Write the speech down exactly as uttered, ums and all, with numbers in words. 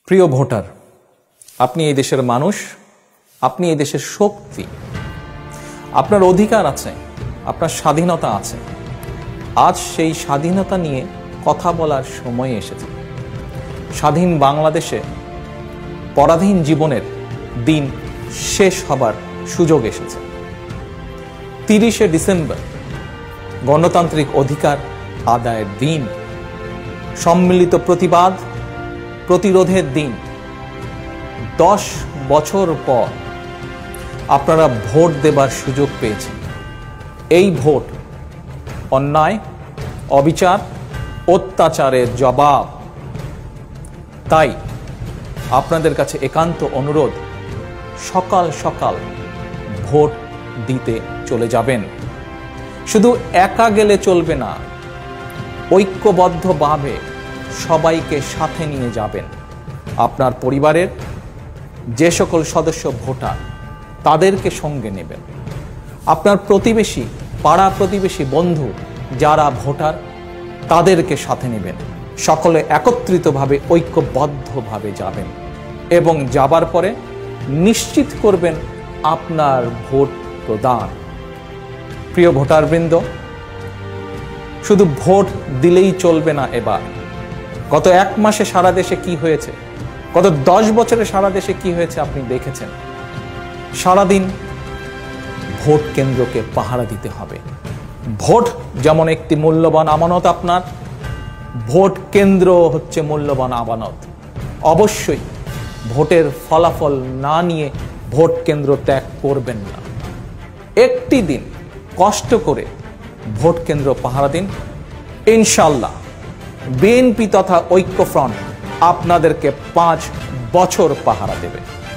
প্রিয় ভোটার, আপনি এই দেশের মানুষ, আপনি এই দেশের শক্তি, আপনার অধিকার আছে, আপনার স্বাধীনতা আছে। আজ সেই স্বাধীনতা নিয়ে কথা বলার সময় এসেছে। স্বাধীন বাংলাদেশে পরাধীন জীবনের দিন শেষ হবার সুযোগ এসেছে। তিরিশে ডিসেম্বর গণতান্ত্রিক অধিকার আদায়ের দিন, সম্মিলিত প্রতিবাদ প্রতিরোধের দিন। দশ বছর পর আপনারা ভোট দেবার সুযোগ পেয়েছেন। এই ভোট অন্যায়, অবিচার, অত্যাচারের জবাব। তাই আপনাদের কাছে একান্ত অনুরোধ, সকাল সকাল ভোট দিতে চলে যাবেন। শুধু একা গেলে চলবে না, ঐক্যবদ্ধভাবে সবাইকে সাথে নিয়ে যাবেন। আপনার পরিবারের যে সকল সদস্য ভোটার, তাদেরকে সঙ্গে নেবেন। আপনার প্রতিবেশী, পাড়া প্রতিবেশী, বন্ধু যারা ভোটার, তাদেরকে সাথে নেবেন। সকলে একত্রিতভাবে ঐক্যবদ্ধভাবে যাবেন এবং যাবার পরে নিশ্চিত করবেন আপনার ভোট প্রদান। প্রিয় ভোটারবৃন্দ, শুধু ভোট দিলেই চলবে না। এবার গত এক মাসে সারা দেশে কি হয়েছে, গত দশ বছরে সারা দেশে কি হয়েছে আপনি দেখেছেন। সারাদিন ভোট কেন্দ্রকে পাহারা দিতে হবে। ভোট যেমন একটি মূল্যবান আমানত, আপনার ভোট কেন্দ্র হচ্ছে মূল্যবান আমানত। অবশ্যই ভোটের ফলাফল না নিয়ে ভোট কেন্দ্র ত্যাগ করবেন না। একটি দিন কষ্ট করে ভোট কেন্দ্র পাহারা দিন। ইনশাল্লাহ বিএনপি তথা ঐক্যফ্রন্ট আপনাদেরকে পাঁচ বছর পাহারা দেবে।